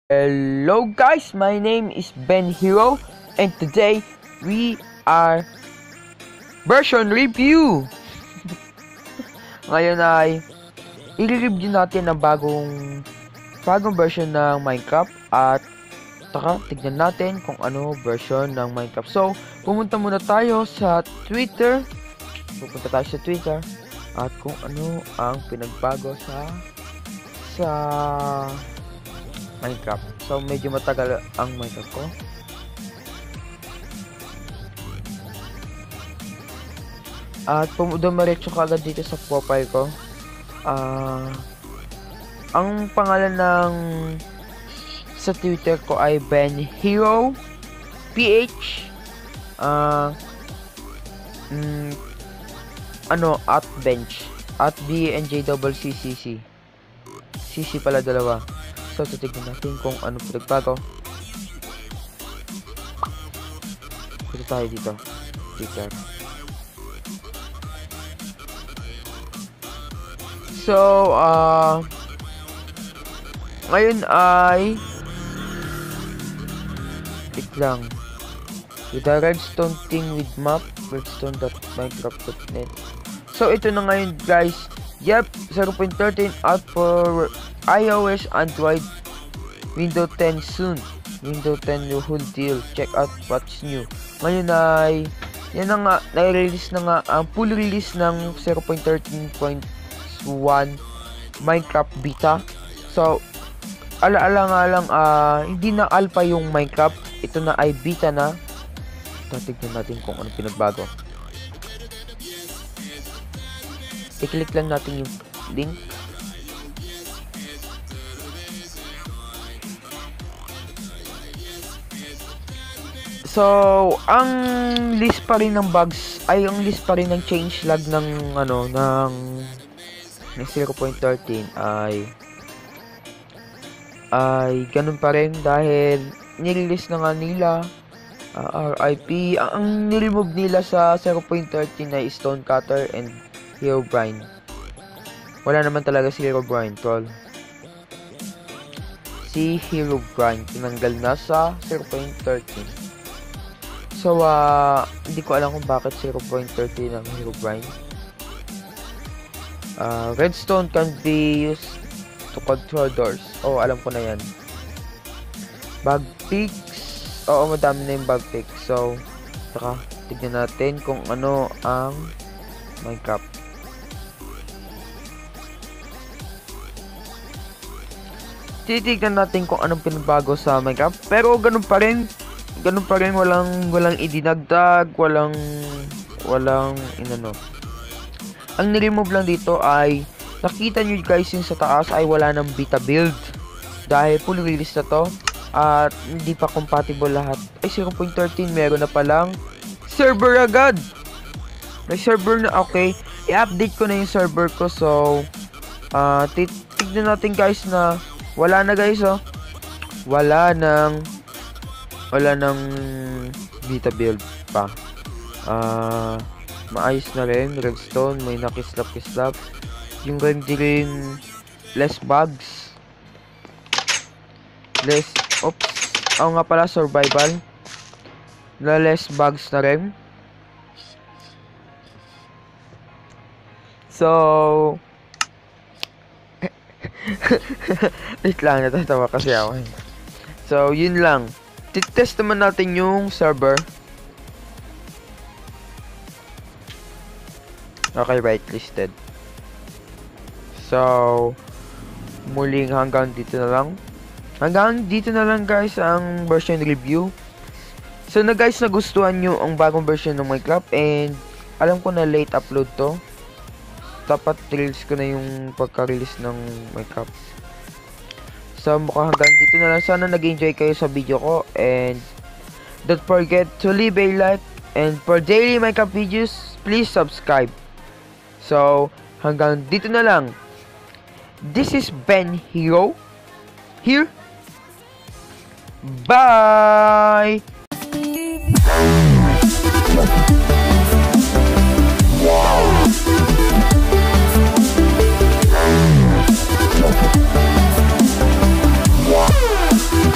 Hello guys, my name is Ben Hero and today we are version review. Ngayon ay i-review natin ang bagong version ng Minecraft at tignan natin kung ano version ng Minecraft. So, pupunta muna tayo sa Twitter. At kung ano ang pinagbago sa Minecraft. So, medyo matagal ang Minecraft ko. At dumiretso ka agad dito sa profile ko. Ang pangalan ng sa Twitter ko ay Ben Hero PH at bench at BNJCCC CC pala dalawa. So, titignan natin kung ano pinagbago. Punta tayo dito. Twitter. So, ngayon ay wait lang. With the redstone thing with map, redstone.minecraft.net. So, ito na ngayon guys. Yep, 0.13 out for iOS, Android, Windows 10 soon. Windows 10 new whole deal. Check out what's new. Ngayon ay yan na nga, na-release na nga ang full release ng 0.13.1 Minecraft beta. So, ala-ala nga lang, hindi na alpha yung Minecraft. Ito na ay beta na. Tignan natin kung ano pinagbago. I-click lang natin yung link. So, ang list pa rin ng bugs ay ang list pa rin ng change log ng ng 0.13 ay ganun pa rin dahil nirelease na nga nila RIP. Ang niremove nila sa 0.13 ay Stone Cutter and Herobrine. Wala naman talaga si Herobrine, tol. Si Herobrine tinanggal na sa 0.13. So, hindi ko alam kung bakit 0.13 ang Herobrine. Redstone can be used to control doors. Oh, alam ko na yan. Bug fix. Oo, madami na yung bug fix. So, tignan natin kung ano ang Minecraft. Titignan natin kung anong pinagbago sa Minecraft. Pero ganun pa rin, walang idinagdag, walang inano. Ang niremove lang dito ay nakita nyo guys yung sa taas ay wala ng beta build dahil full release na to at hindi pa compatible lahat. Ay 0.13 meron na palang server agad. May server na, okay. I-update ko na yung server ko. So tignan natin guys na wala na guys, oh. Wala nang beta build pa. Maayos na rin. Redstone, may nakislap-kislap. Yung rendering, less bugs. Oo nga pala, survival. Na less bugs na rin. So, wait lang, natatawa kasi ako. So, yun lang. Titest naman natin yung server. Okay, whitelisted. So, muling hanggang dito na lang. Guys ang version review. So na guys, nagustuhan nyo ang bagong version ng Minecraft and alam ko na late upload to. Dapat release ko na yung pagka-release ng Minecraft. So mukhang hanggang dito na lang. Sana nag-enjoy kayo sa video ko and don't forget to leave a like and for daily Minecraft videos, please subscribe. So hanggang dito na lang. This is Ben Hero here. Bye. Wow.